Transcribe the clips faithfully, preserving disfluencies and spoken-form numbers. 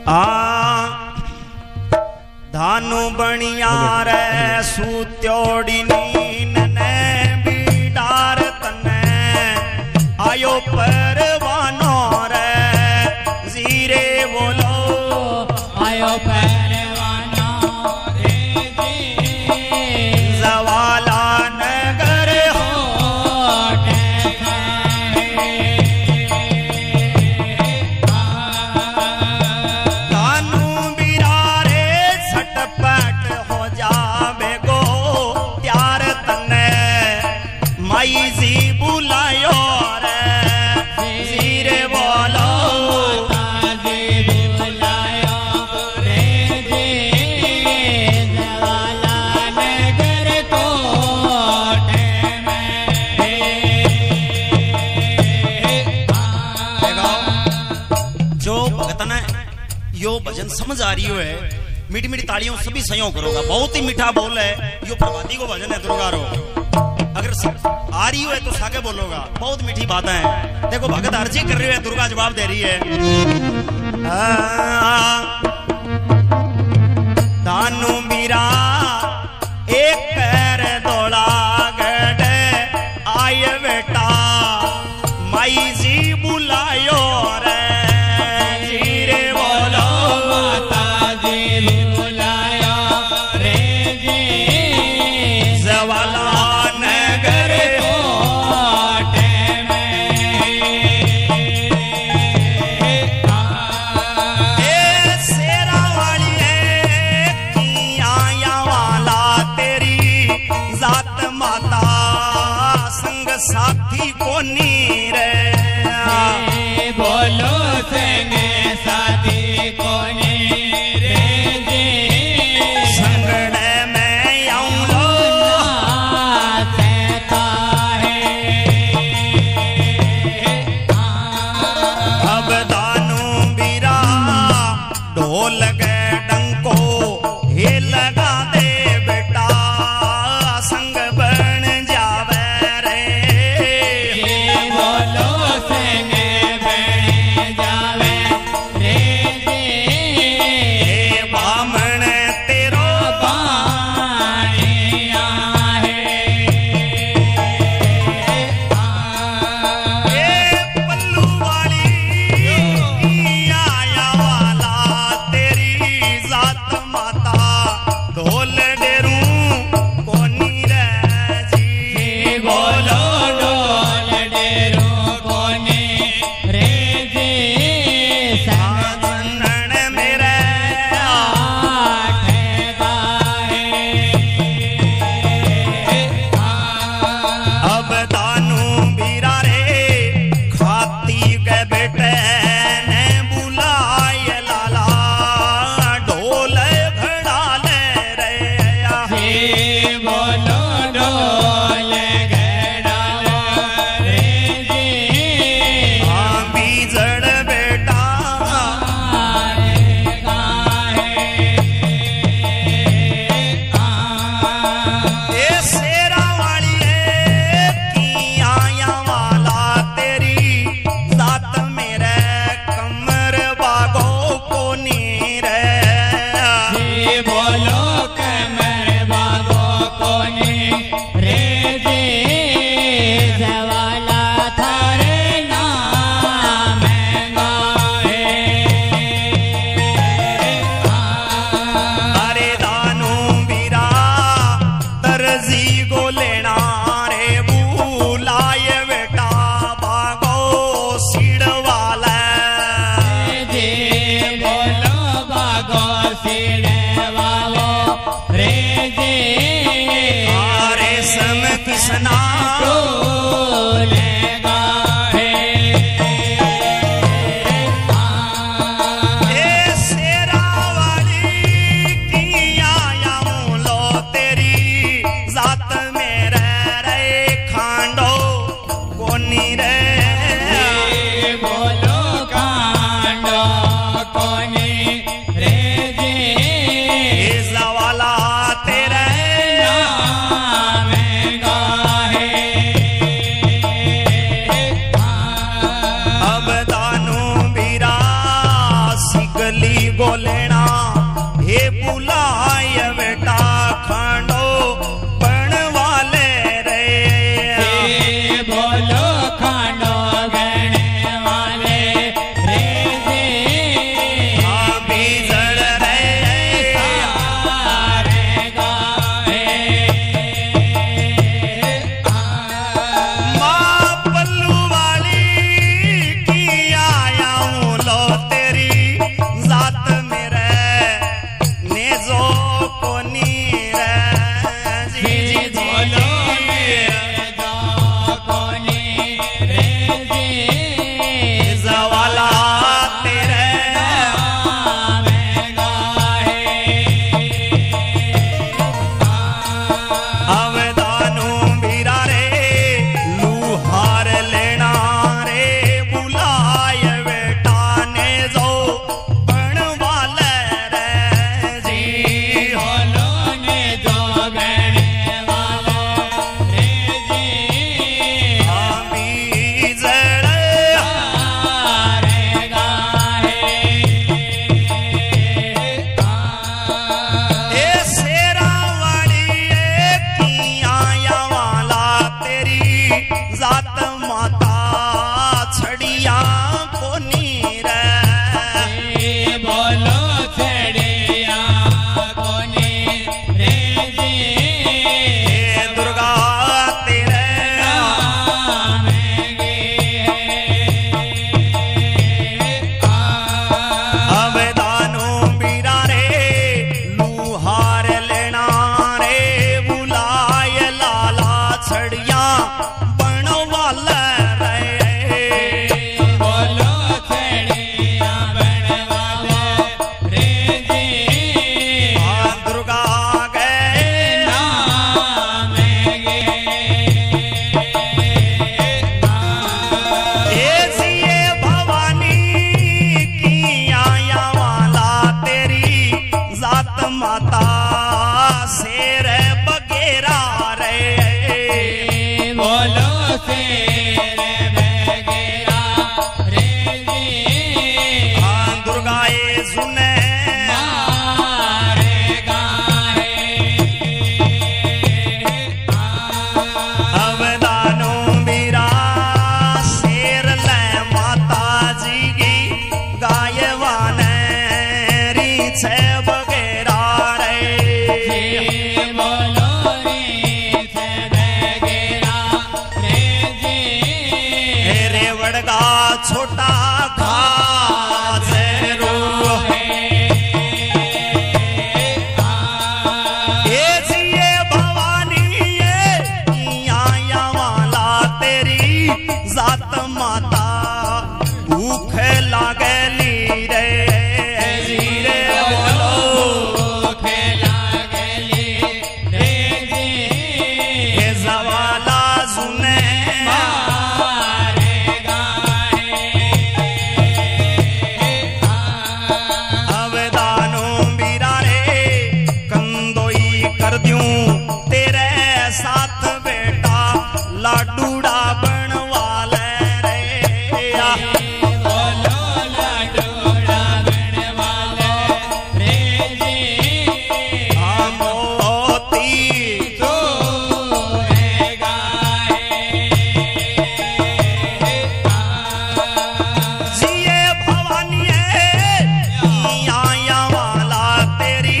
आ धानु बणिया रे सूत्योड़ी नीन ने बीडार तने आयो परवानो रे जीरे बोलो आयो परवानो रे जी जवाला नगर हो जी बुलायो रे जीरे बोलो जी बुलायो रे जी जवाला नगर कोटे में जो भगत ने यो भजन समझ आ रही है मीठी मीठी तालियों सभी सहयोग करोगा बहुत ही मीठा बोल है यो प्रभाती को भजन है दुर्गा रो अगर आ रही है तो सागे बोलोगा बहुत मीठी बातें हैं देखो भगत अर्जी कर रही है दुर्गा जवाब दे रही है दानु मीरा एक पैर दौड़ा गड़े आय बेटा माई जी बुलायो रे जीरे बोलो माता जी बुलायो रे जी जवाला साथी कोनी रे बोलो संगे साथी कोनी रे जी संगड़े में आऊं लो कहता है अब दानु बीरा ढोल के डंको हे लगा दे बेटा संग बन जावे बड़ा छोटा खास रो ये जिए भवानी ये आया वाला तेरी जात माता भूख लागली रे रे बोलो भूख लागली रे जी ये जवाला सुने कर दूं तेरे साथ बेटा लाडूड़ा बनवाले रे बोलो लाडूड़ा बनवाले रे जी मोती तो जिए भवानी आया वाला तेरी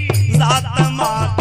जात माता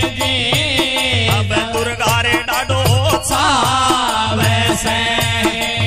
सावे से